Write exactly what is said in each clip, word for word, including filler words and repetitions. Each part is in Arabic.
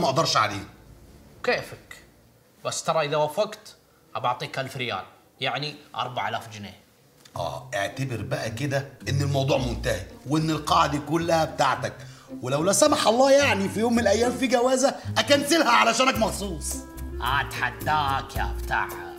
ما اقدرش عليه. كيفك، بس ترى اذا وافقت ابعطيك ألف ريال، يعني أربعة آلاف جنيه. اه اعتبر بقى كده ان الموضوع منتهي وان القاعه دي كلها بتاعتك، ولو لا سمح الله يعني في يوم من الايام في جوازه اكنسلها علشانك مخصوص. اتحداك يا بتاعها.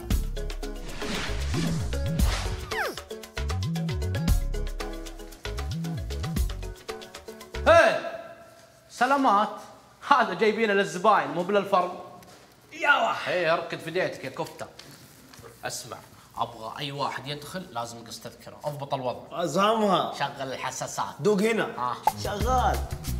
هي سلامات، هذا جايبينه للزباين مو للفرد. يا واحد ايه اركد في ديتك يا كفته. اسمع، ابغى اي واحد يدخل لازم يقص تذكره، اضبط الوضع. ازهمها. شغل الحساسات. دوق هنا. اه شغال.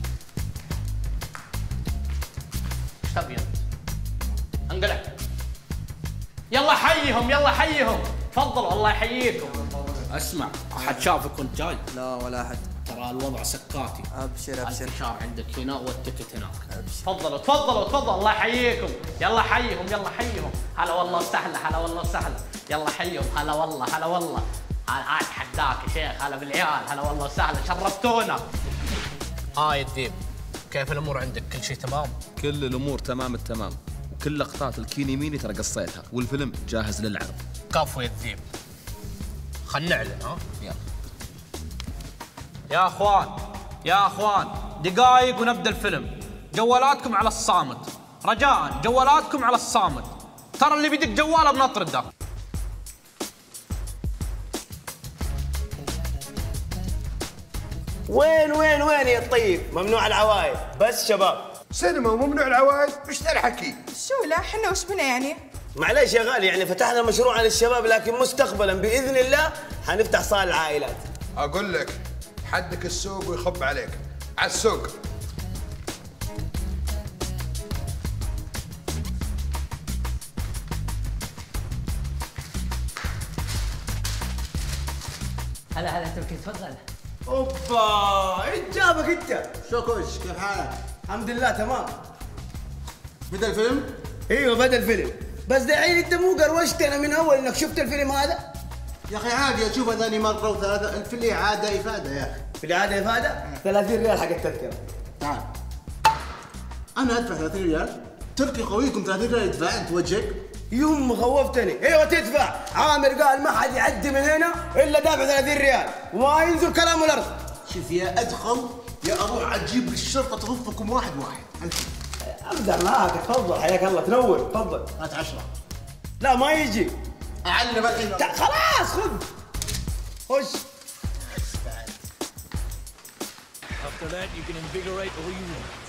ايش تبي انت؟ انقلع. يلا حيهم يلا حيهم، تفضلوا الله يحييكم. اسمع، احد شافك وانت جاي؟ لا ولا احد. ترى الوضع سكاتي. ابشر ابشر. الفشار عندك هنا والتكت هناك. ابشر. تفضلوا تفضلوا تفضلوا الله يحييكم. يلا حيهم يلا حيهم. هلا والله وسهلا، هلا والله وسهلا. يلا حيهم، هلا والله هلا والله. هلا اتحداك يا شيخ، هلا بالعيال، هلا والله وسهلا، شرفتونا. ها يا الذيب، كيف الامور عندك؟ كل شيء تمام؟ كل الامور تمام التمام، وكل لقطات الكيني ميني ترى قصيتها، والفيلم جاهز للعرض. كفو يا الذيب، خلنا نعلن. ها يلا يا اخوان يا اخوان، دقائق ونبدا الفيلم. جوالاتكم على الصامت، رجاء جوالاتكم على الصامت، ترى اللي بيدق جواله بنطرده. وين وين وين يا الطيب؟ ممنوع العوايد بس شباب. سينما وممنوع العوايد؟ وش ذا الحكي؟ شو لا احنا وش بنا يعني؟ معليش يا غالي، يعني فتحنا مشروع للشباب، لكن مستقبلا باذن الله حنفتح صالة العائلات. اقول لك حدك السوق ويخب عليك. على السوق. هلا هلا تركي، تفضل. اوبا ايش جابك انت؟ شوكوش، كيف حالك؟ الحمد لله تمام. بدا الفيلم؟ ايوه بدا الفيلم، بس دحين انت مو قروشتنا من اول انك شفت الفيلم هذا؟ يا اخي عادي اشوفه ثاني مره وثلاثه، في الاعاده افاده يا اخي. في الاعاده افاده؟ ثلاثين ريال حق التذكره. تعال. انا ادفع ثلاثين ريال؟ تركي قويكم ثلاثين ريال يدفع انت وجهك؟ يوم خوفتني. ايوه تدفع. عامر قال ما حد يعدي من هنا الا دافع ثلاثين ريال وما ينزل كلامه الارض. شوف يا ادخل يا اروح اجيب الشرطه تضفكم واحد واحد. امزح معاك، تفضل حياك الله، تنور تفضل. هات عشرة. لا ما يجي. اعلم الحين. خلاص خذ. خش. After that, you can invigorate all you want.